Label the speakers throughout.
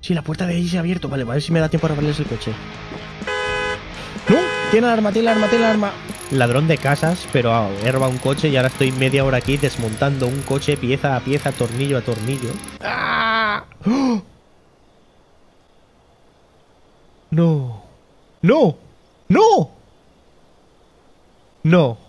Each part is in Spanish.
Speaker 1: Sí, la puerta de ahí se ha abierto. Vale, a ver si me da tiempo a robarles el coche. ¡No! Tiene el arma, tiene el arma, tiene el arma. Ladrón de casas, pero he robado un coche y ahora estoy media hora aquí desmontando un coche pieza a pieza, tornillo a tornillo. ¡Ah! ¡Oh! ¡No! ¡No! ¡No! ¡No!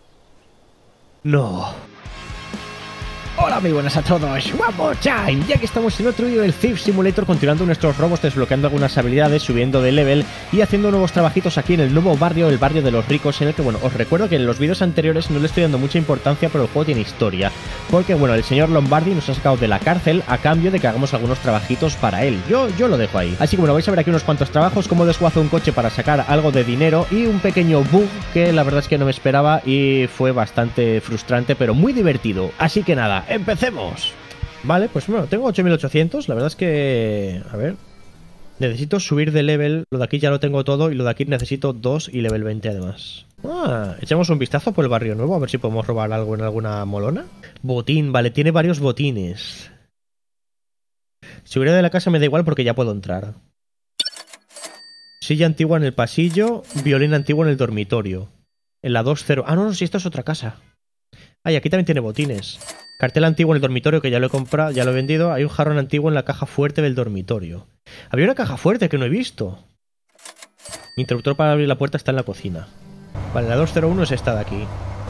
Speaker 1: ¡No! Hola, muy buenas a todos. One more time. Ya que estamos en otro vídeo del Thief Simulator, continuando nuestros robos, desbloqueando algunas habilidades, subiendo de level y haciendo nuevos trabajitos aquí en el nuevo barrio, el barrio de los ricos, en el que, bueno, os recuerdo que en los vídeos anteriores no le estoy dando mucha importancia, pero el juego tiene historia. Porque, bueno, el señor Lombardi nos ha sacado de la cárcel a cambio de que hagamos algunos trabajitos para él. Yo lo dejo ahí. Así que, bueno, vais a ver aquí unos cuantos trabajos, cómo desguazo un coche para sacar algo de dinero y un pequeño bug que la verdad es que no me esperaba y fue bastante frustrante, pero muy divertido. Así que nada, ¡empecemos! Vale, pues bueno, tengo 8800, la verdad es que... A ver... Necesito subir de level, lo de aquí ya lo tengo todo y lo de aquí necesito 2 y level 20 además. Echamos un vistazo por el barrio nuevo, a ver si podemos robar algo en alguna molona. Botín, vale, tiene varios botines. Seguridad de la casa me da igual porque ya puedo entrar. Silla antigua en el pasillo, violín antiguo en el dormitorio. En la 2-0... Ah, no, si esta es otra casa. Ah, y aquí también tiene botines. Cartel antiguo en el dormitorio que ya lo he comprado, ya lo he vendido. Hay un jarrón antiguo en la caja fuerte del dormitorio. Había una caja fuerte que no he visto. Mi interruptor para abrir la puerta está en la cocina. Vale, la 201 es esta de aquí.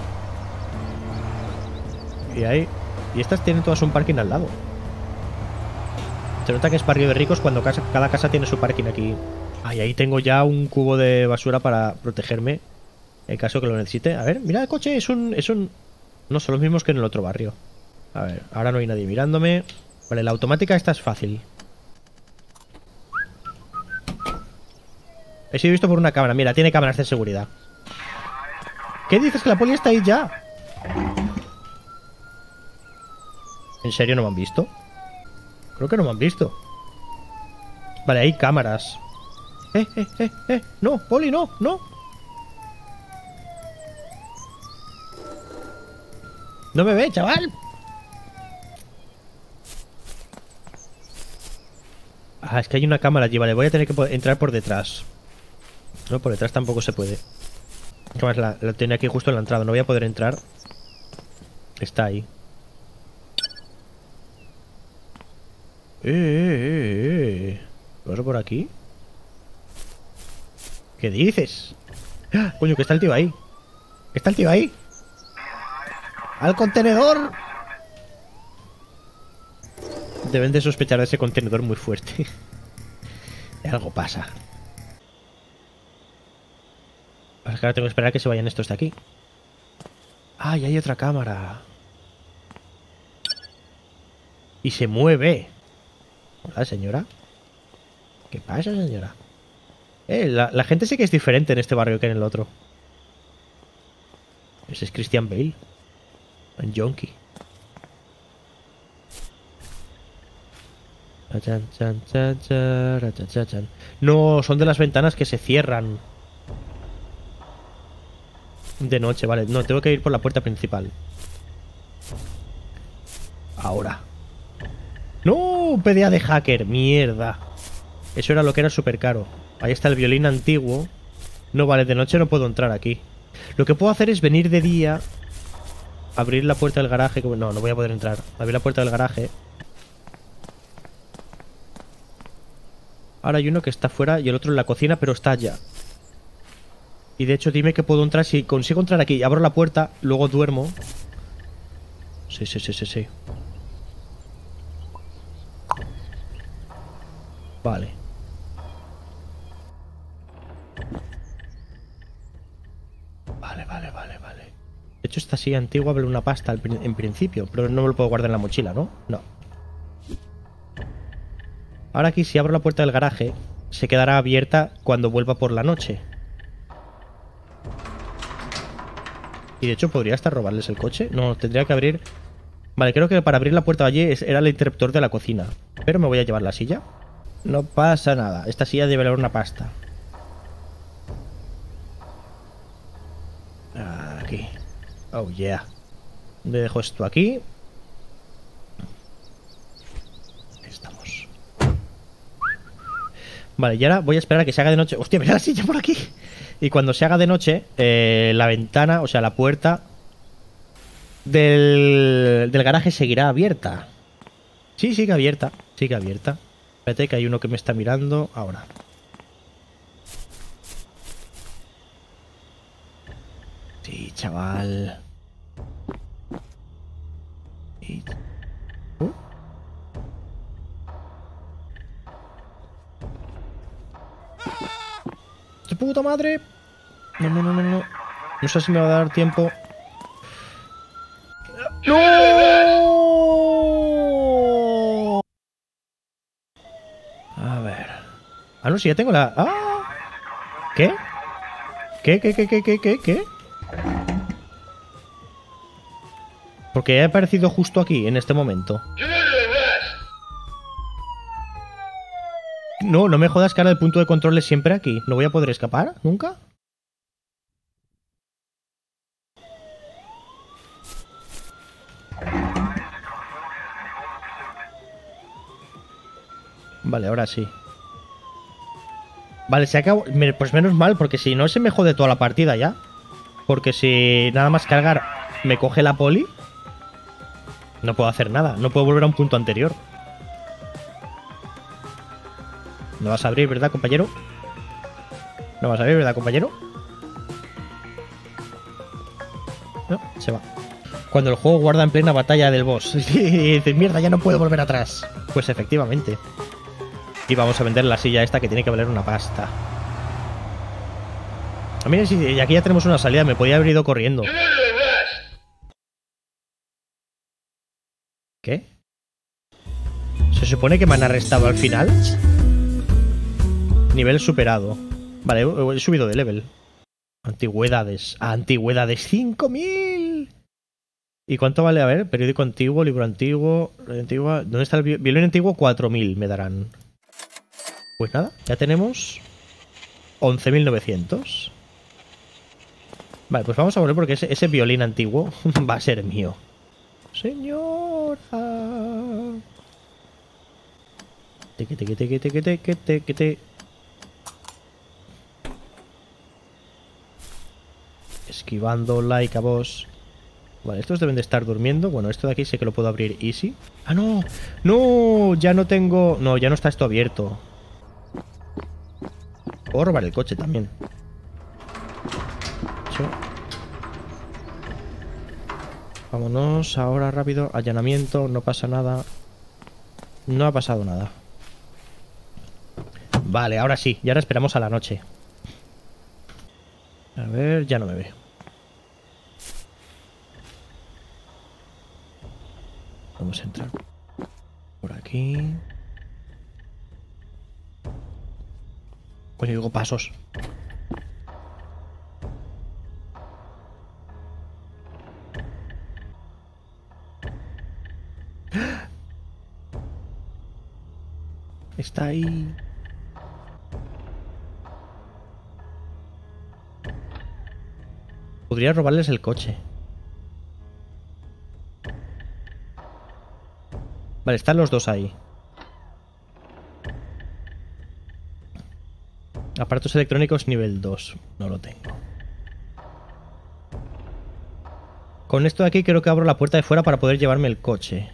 Speaker 1: Y ahí... Y estas tienen todas un parking al lado. Se nota que es barrio de ricos cuando cada casa tiene su parking aquí. Ah, y ahí tengo ya un cubo de basura para protegerme en caso que lo necesite. A ver, mira el coche, es un... No son los mismos que en el otro barrio. A ver, ahora no hay nadie mirándome. Vale, la automática esta es fácil. He sido visto por una cámara. Mira, tiene cámaras de seguridad. ¿Qué dices? ¿Que la poli está ahí ya? ¿En serio no me han visto? Creo que no me han visto. Vale, hay cámaras. No, poli, no, no. No me ve, chaval. Ah, es que hay una cámara allí, vale, voy a tener que entrar por detrás. No, por detrás tampoco se puede. Además, la tiene aquí justo en la entrada, no voy a poder entrar. Está ahí. ¿Paso por aquí? ¿Qué dices? ¡Ah! Coño, que está el tío ahí. ¿Está el tío ahí? ¡Al contenedor! Deben de sospechar de ese contenedor muy fuerte. Algo pasa. Es que ahora tengo que esperar a que se vayan estos de aquí. ¡Ah, y hay otra cámara! Y se mueve. Hola, señora. ¿Qué pasa, señora? La gente sí que es diferente en este barrio que en el otro. Ese es Christian Bale. Un junkie. No, son de las ventanas que se cierran de noche, vale. No, tengo que ir por la puerta principal. Ahora. ¡No! PDA de hacker, mierda. Eso era lo que era súper caro. Ahí está el violín antiguo. No, vale, de noche no puedo entrar aquí. Lo que puedo hacer es venir de día, abrir la puerta del garaje. No, no voy a poder entrar. Abrir la puerta del garaje. Ahora hay uno que está fuera y el otro en la cocina, pero está allá. Y de hecho, dime que puedo entrar. Si consigo entrar aquí, abro la puerta, luego duermo. Sí. Vale. Vale. De hecho, esta silla antigua vale una pasta en principio, pero no me lo puedo guardar en la mochila, ¿no? No. Ahora aquí, si abro la puerta del garaje, se quedará abierta cuando vuelva por la noche. Y de hecho, ¿podría hasta robarles el coche? No, tendría que abrir... Vale, creo que para abrir la puerta de allí era el interruptor de la cocina. Pero me voy a llevar la silla. No pasa nada. Esta silla debe valer una pasta. Aquí. Oh, yeah. Le dejo esto aquí. Ahí estamos. Vale, y ahora voy a esperar a que se haga de noche. Hostia, mira la silla por aquí. Y cuando se haga de noche, la ventana, o sea, la puerta del garaje seguirá abierta. Sí, sigue abierta. Sigue abierta. Espérate que hay uno que me está mirando ahora. Sí, chaval. Y... ¡De puta madre! No, no, no, no, no. No sé si me va a dar tiempo. ¡No! A ver. Ah, no, sí, ya tengo la... ¡Ah! ¿Qué? ¿Qué? Porque he aparecido justo aquí, en este momento. No, no me jodas que ahora el punto de control es siempre aquí. ¿No voy a poder escapar? ¿Nunca? Vale, ahora sí. Vale, se acabó. Pues menos mal, porque si no se me jode toda la partida ya. Porque si nada más cargar me coge la poli, no puedo hacer nada. No puedo volver a un punto anterior. No vas a abrir, ¿verdad, compañero? No vas a abrir, ¿verdad, compañero? No, se va. Cuando el juego guarda en plena batalla del boss y dices, mierda, ya no puedo volver atrás. Pues efectivamente. Y vamos a vender la silla esta que tiene que valer una pasta. Mira, y aquí ya tenemos una salida. Me podía haber ido corriendo. ¿Qué? ¿Se supone que me han arrestado al final? Nivel superado. Vale, he subido de level. Antigüedades. Antigüedades 5000. ¿Y cuánto vale? A ver, periódico antiguo, libro antiguo. ¿Dónde está el violín antiguo? 4000 me darán. Pues nada, ya tenemos 11.900. Vale, pues vamos a volver porque ese violín antiguo va a ser mío. Señora. Esquivando like a vos. Vale, estos deben de estar durmiendo. Bueno, esto de aquí sé que lo puedo abrir easy. ¡Ah, no! ¡No! Ya no tengo... No, ya no está esto abierto. Puedo robar el coche también. Eso. Vámonos ahora rápido. Allanamiento, no pasa nada. No ha pasado nada. Vale, ahora sí. Y ahora esperamos a la noche. A ver, ya no me ve. Vamos a entrar por aquí. Pues digo pasos. Está ahí. Podría robarles el coche. Vale, están los dos ahí. Aparatos electrónicos nivel 2. No lo tengo. Con esto de aquí creo que abro la puerta de fuera para poder llevarme el coche.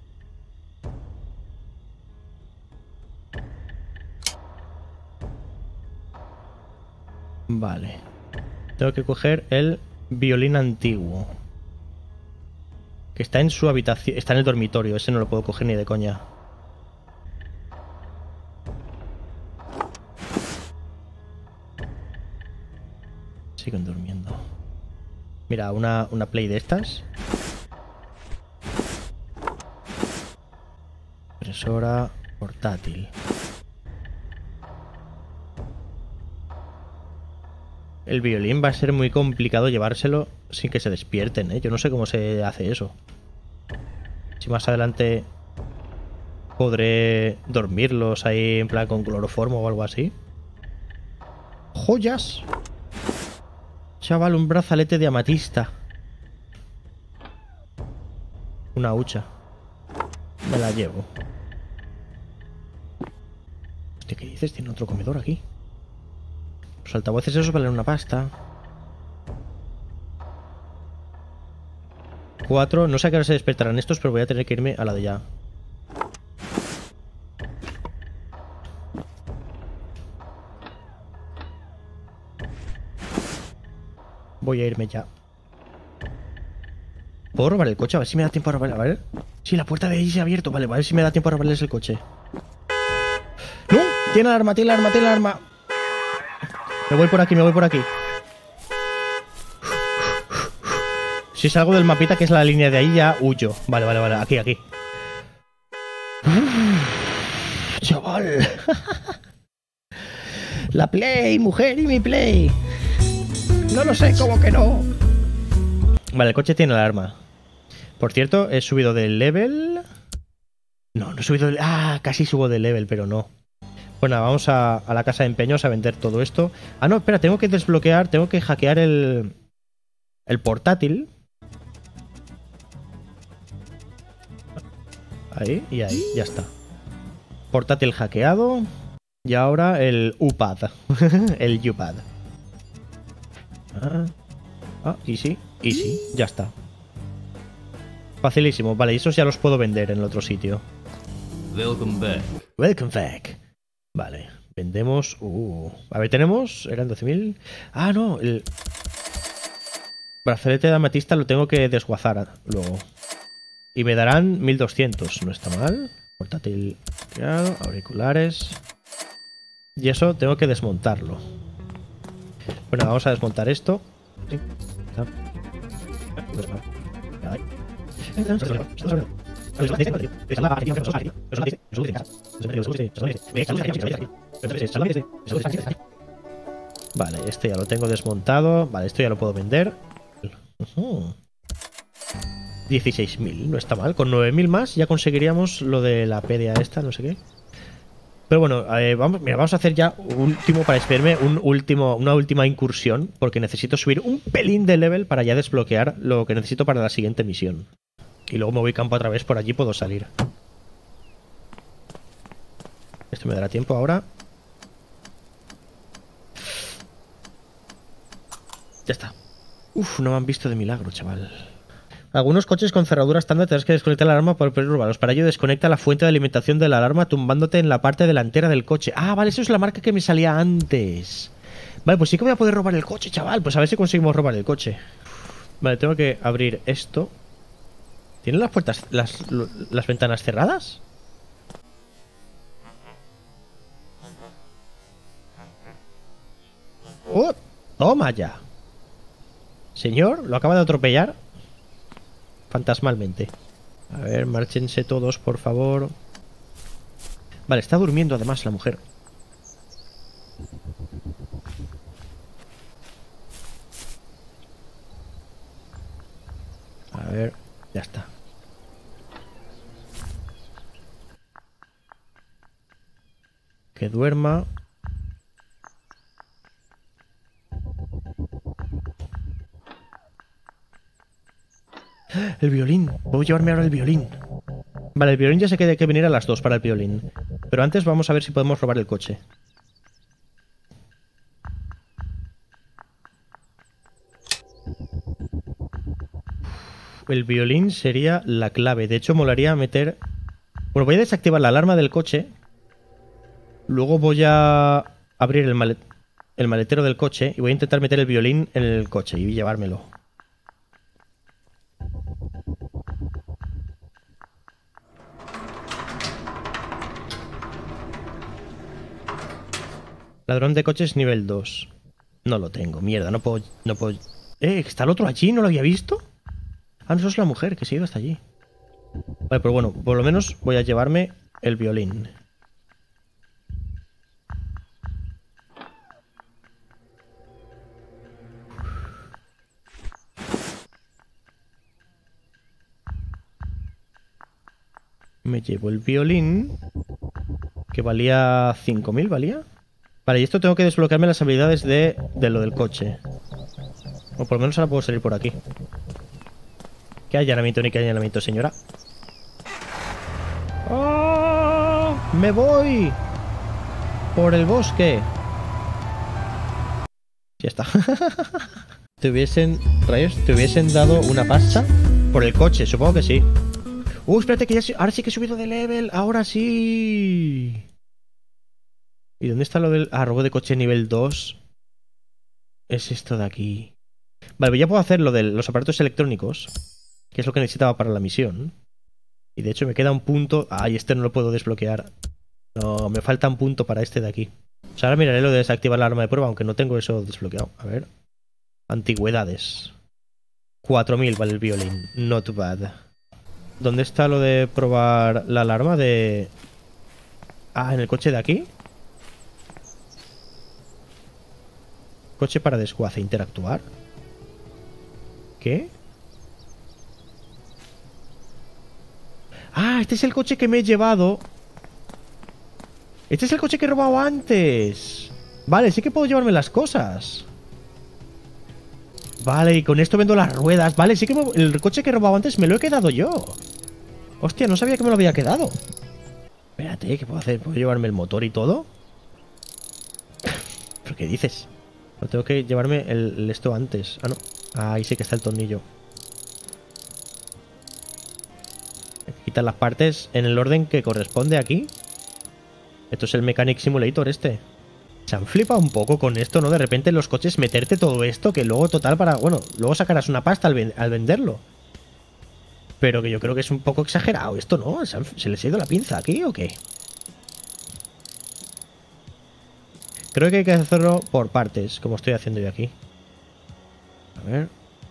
Speaker 1: Vale. Tengo que coger el violín antiguo. Que está en su habitación. Está en el dormitorio. Ese no lo puedo coger ni de coña. Siguen durmiendo. Mira, una play de estas. Impresora portátil. El violín va a ser muy complicado llevárselo sin que se despierten, ¿eh? Yo no sé cómo se hace eso. Si más adelante podré dormirlos ahí en plan con cloroformo o algo así. ¡Joyas! Chaval, un brazalete de amatista. Una hucha. Me la llevo. Hostia, ¿qué dices? Tiene otro comedor aquí. Los altavoces esos valen una pasta. 4. No sé a qué hora se despertarán estos, pero voy a tener que irme a la de ya. Voy a irme ya. ¿Puedo robar el coche? A ver si me da tiempo a robar. A ver. Sí, la puerta de ahí se ha abierto. Vale, a ver si me da tiempo a robarles el coche. ¡No! Tiene el arma, tiene el arma, tiene el arma. Me voy por aquí, me voy por aquí. Si salgo del mapita, que es la línea de ahí, ya huyo. Vale, vale, vale. Aquí, aquí. Chaval. La Play, mujer, y mi Play. No lo sé, ¿cómo que no? Vale, el coche tiene el arma. Por cierto, he subido de level. No, no he subido de... Ah, casi subo de level, pero no. Bueno, vamos a la casa de empeños a vender todo esto. Ah, no, espera, tengo que desbloquear, tengo que hackear el portátil. Ahí y ahí, ya está. Portátil hackeado. Y ahora el UPAD. El UPAD. Easy, easy, ya está. Facilísimo, vale, y esos ya los puedo vender en el otro sitio.
Speaker 2: Welcome back.
Speaker 1: Welcome back. Vale, vendemos... A ver, tenemos... Eran 12.000... Ah, no, el... brazalete de amatista lo tengo que desguazar luego. Y me darán 1.200, no está mal. Portátil creado, auriculares... Y eso tengo que desmontarlo. Bueno, vamos a desmontar esto. Vale, este ya lo tengo desmontado. Vale, esto ya lo puedo vender. 16.000, no está mal. Con 9.000 más ya conseguiríamos lo de la PDA esta, no sé qué. Pero bueno, vamos a hacer ya último para despedirme, una última incursión, porque necesito subir un pelín de level para ya desbloquear lo que necesito para la siguiente misión. Y luego me voy campo otra vez, por allí puedo salir. Esto me dará tiempo ahora. Ya está. Uf, no me han visto de milagro, chaval. Algunos coches con cerradura estándar tendrás que desconectar la alarma para poder robarlos. Para ello desconecta la fuente de alimentación de la alarma tumbándote en la parte delantera del coche. Ah, vale, eso es la marca que me salía antes. Vale, pues sí que voy a poder robar el coche, chaval. Pues a ver si conseguimos robar el coche. Vale, tengo que abrir esto. ¿Tienen las puertas, las ventanas cerradas? ¡Oh! ¡Toma ya! Señor, lo acaba de atropellar fantasmalmente. A ver, márchense todos, por favor. Vale, está durmiendo además la mujer. A ver, ya está. Que duerma. El violín. Voy a llevarme ahora el violín. Vale, el violín ya sé que hay que venir a las 2 para el violín. Pero antes vamos a ver si podemos robar el coche. El violín sería la clave. De hecho, molaría meter... Bueno, voy a desactivar la alarma del coche. Luego voy a abrir el maletero del coche y voy a intentar meter el violín en el coche y llevármelo. Ladrón de coches nivel 2. No lo tengo, mierda, no puedo... ¿Está el otro allí? ¿No lo había visto? Ah, no, eso es la mujer que se ha ido hasta allí. Vale, pero bueno, por lo menos voy a llevarme el violín. Me llevo el violín, que valía 5.000, ¿valía? Vale, y esto tengo que desbloquearme las habilidades de lo del coche. O por lo menos ahora puedo salir por aquí. ¿Qué allanamiento ni qué allanamiento, señora? ¡Oh! ¡Me voy! por el bosque. Ya está. Rayos, te hubiesen dado una pasta por el coche, supongo que sí. Espérate, que ahora sí que he subido de level, ahora sí. ¿Y dónde está lo del robo de coche nivel 2? Es esto de aquí. Vale, pues ya puedo hacer lo de los aparatos electrónicos, que es lo que necesitaba para la misión. Y de hecho me queda un punto. Ay, este no lo puedo desbloquear. No, me falta un punto para este de aquí. O sea, ahora miraré lo de desactivar la arma de prueba, aunque no tengo eso desbloqueado. A ver. Antigüedades. 4000 vale el violín. Not bad. ¿Dónde está lo de probar la alarma de...? En el coche de aquí. Coche para desguace. Interactuar. ¿Qué? Este es el coche que me he llevado. Este es el coche que he robado antes. Vale, sí que puedo llevarme las cosas. Vale, y con esto vendo las ruedas. Vale, sí que el coche que he robado antes me lo he quedado yo. Hostia, no sabía que me lo había quedado. Espérate, ¿qué puedo hacer? ¿Puedo llevarme el motor y todo? ¿Pero qué dices? No tengo que llevarme esto antes. No. Ahí sí que está el tornillo. Hay que quitar las partes en el orden que corresponde aquí. Esto es el Mechanic Simulator este. Se han flipado un poco con esto, ¿no? De repente en los coches meterte todo esto, que luego total para... Bueno, luego sacarás una pasta al venderlo. Pero que yo creo que es un poco exagerado esto, ¿no? ¿Se les ha ido la pinza aquí o qué? Creo que hay que hacerlo por partes, como estoy haciendo yo aquí. A ver.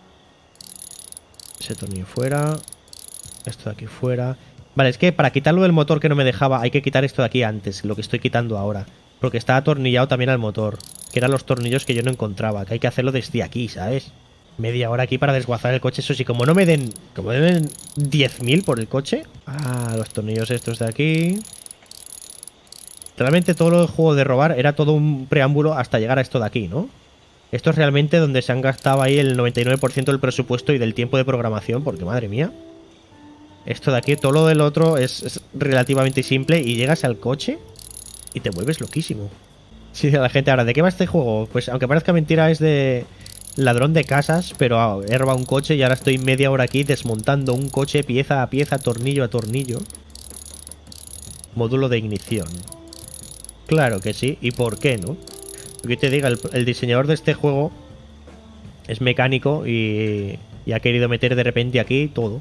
Speaker 1: Ese tornillo fuera. Esto de aquí fuera. Vale, es que para quitarlo del motor que no me dejaba, hay que quitar esto de aquí antes, lo que estoy quitando ahora. Porque está atornillado también al motor. Que eran los tornillos que yo no encontraba. Que hay que hacerlo desde aquí, ¿sabes? Media hora aquí para desguazar el coche. Eso sí, como no me den... Como me den 10.000 por el coche. Los tornillos estos de aquí. Realmente todo el juego de robar era todo un preámbulo hasta llegar a esto de aquí, ¿no? Esto es realmente donde se han gastado ahí el 99% del presupuesto y del tiempo de programación. Porque madre mía. Esto de aquí, todo lo del otro es relativamente simple. Y llegas al coche y te vuelves loquísimo. Sí, la gente ahora, ¿de qué va este juego? Pues aunque parezca mentira, es de ladrón de casas, pero he robado un coche y ahora estoy media hora aquí desmontando un coche pieza a pieza, tornillo a tornillo. Módulo de ignición. Claro que sí, ¿y por qué no? Lo que te diga, el diseñador de este juego es mecánico y ha querido meter de repente aquí todo.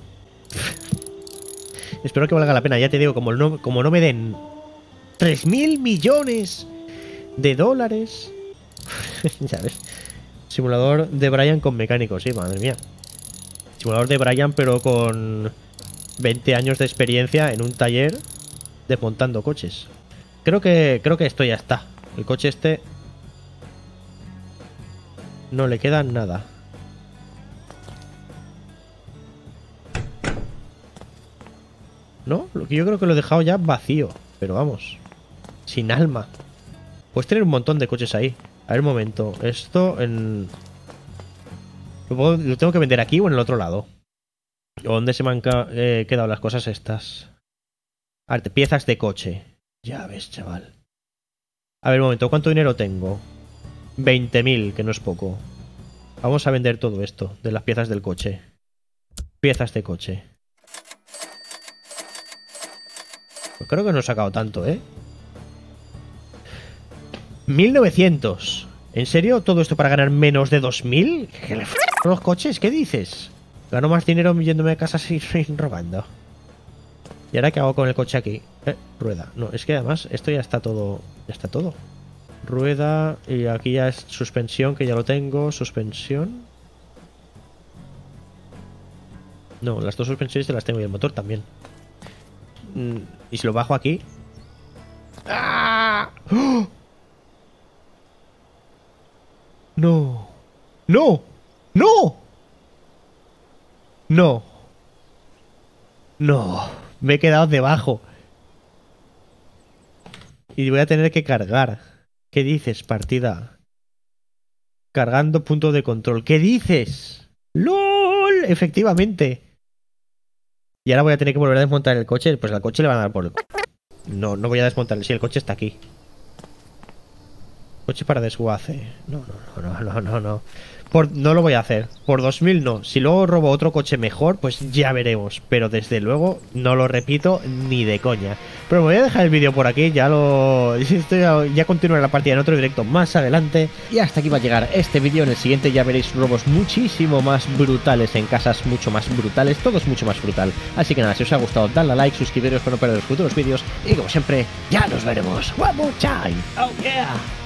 Speaker 1: Espero que valga la pena, ya te digo, como no me den 3.000 millones de dólares. Ya ves. Simulador de Brian con mecánicos, sí, madre mía. Simulador de Brian, pero con 20 años de experiencia en un taller desmontando coches. Creo que esto ya está. El coche este no le queda nada. ¿No? Yo creo que lo he dejado ya vacío. Pero vamos, sin alma. Puedes tener un montón de coches ahí. A ver, un momento. Esto en... ¿Lo tengo que vender aquí o en el otro lado? ¿O dónde se me han quedado las cosas estas? A ver, piezas de coche. Ya ves, chaval. A ver, un momento. ¿Cuánto dinero tengo? 20.000, que no es poco. Vamos a vender todo esto de las piezas del coche. Piezas de coche. Pues creo que no he sacado tanto, ¿eh? 1900. ¿En serio? ¿Todo esto para ganar menos de 2000? ¿Qué le los coches? ¿Qué dices? Gano más dinero yéndome a casa sin robando. ¿Y ahora qué hago con el coche aquí? Rueda. No, es que además esto ya está todo. Ya está todo. Rueda. Y aquí ya es suspensión, que ya lo tengo. Suspensión. No, las dos suspensiones te las tengo y el motor también. ¿Y si lo bajo aquí? ¡Ah! ¡Oh! ¡No! ¡No! ¡No! ¡No! ¡No! Me he quedado debajo. Y voy a tener que cargar. ¿Qué dices, partida? Cargando punto de control. ¿Qué dices? ¡LOL! Efectivamente. Y ahora voy a tener que volver a desmontar el coche. Pues al coche le van a dar por el... No voy a desmontarlo. Sí, el coche está aquí. Coche para desguace. No. No lo voy a hacer. Por 2000 no. Si luego robo otro coche mejor, pues ya veremos. Pero desde luego no lo repito ni de coña. Pero me voy a dejar el vídeo por aquí. Ya continuaré la partida en otro directo más adelante. Y hasta aquí va a llegar este vídeo. En el siguiente ya veréis robos muchísimo más brutales en casas, mucho más brutales. Todo es mucho más brutal. Así que nada, si os ha gustado, dadle a like, suscribiros para no perder los futuros vídeos. Y como siempre, ya nos veremos. One more time. Oh yeah.